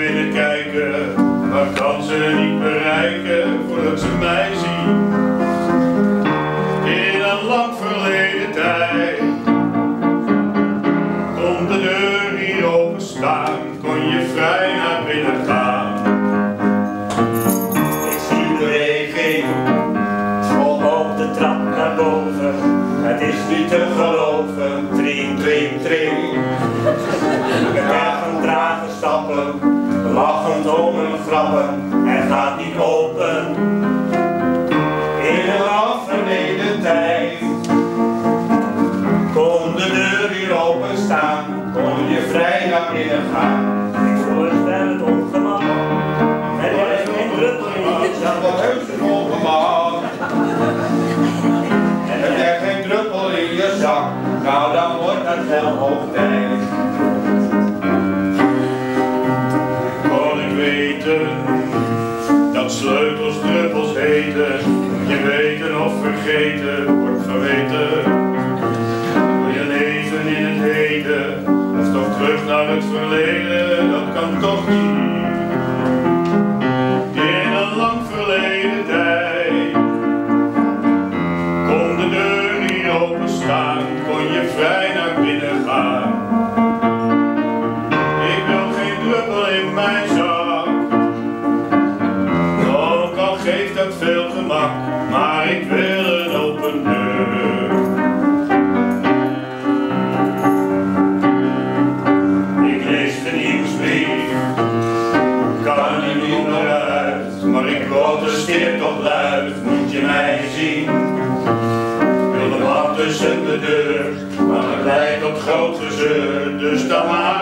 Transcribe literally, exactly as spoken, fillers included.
binnen kijken, maar kan ze niet bereiken voordat ze mij zien. In een lang verleden tijd kon de deur hier open staan, kon je vrij naar binnen gaan. Ik zie beweging, kom op de trap naar boven. Het is niet te geloven, tring, tring, tring. Ik dragen, dragen, stappen, lachend om en grappen. Het gaat niet open. In een lang verleden tijd kon de deur hier open staan, kon je vrij naar binnen gaan. Ik voorstel het ongemak, en er is geen druppel in je zak. Wat heus een ongemak. En er is geen druppel in je zak, nou dan wordt het wel hoog tijd. Kon ik weten dat sleutels druppels heten, je weten of vergeten wordt geweten. Wil je leven in het heden, of toch terug naar het verleden, dat kan toch niet. In een lang verleden tijd kon de deur hier open staan, kon je vrij naar binnen gaan. Ik wil geen druppel in mijn zak, ook al geeft dat veel gemak, maar ik wil een open deur. Ik lees de nieuwsbrief, kan er niet meer uit, maar ik protesteer toch luid, moet je mij zien. Ik wil de man tussen de deur, maar het leidt tot groot gezeur, dus dan maar.